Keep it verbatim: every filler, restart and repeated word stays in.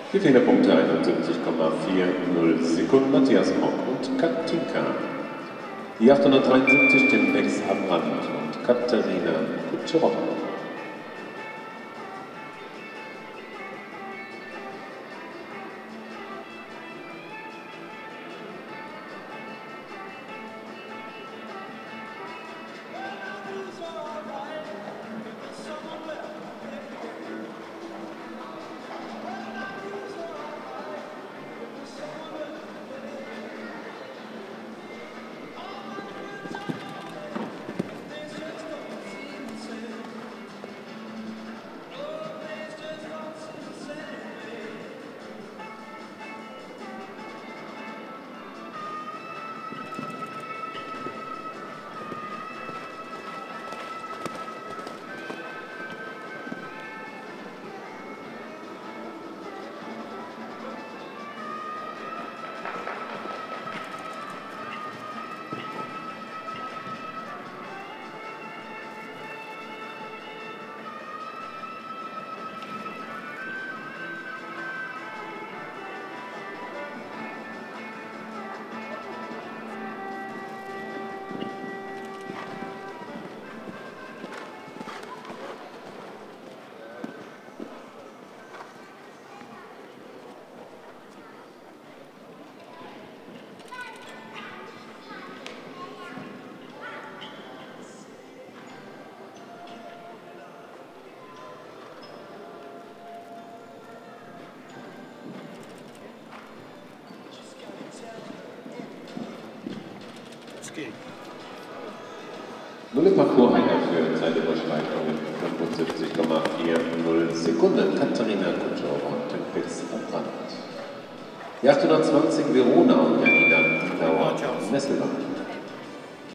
Die Fehlerpunkte einundsiebzig Komma vierzig Sekunden Matthias Mock und Katinka. Die achthundertdreiundsiebzig Timpex Abrand und Katharina Kutscherova. Null Parcours einer für Zeitüberschreitung fünfundsiebzig Komma vierzig Sekunden. Katharina Kutscherova und Timpex Abrand. Die achthundertzwanzig Verona und Janina Dinauer Messelbach.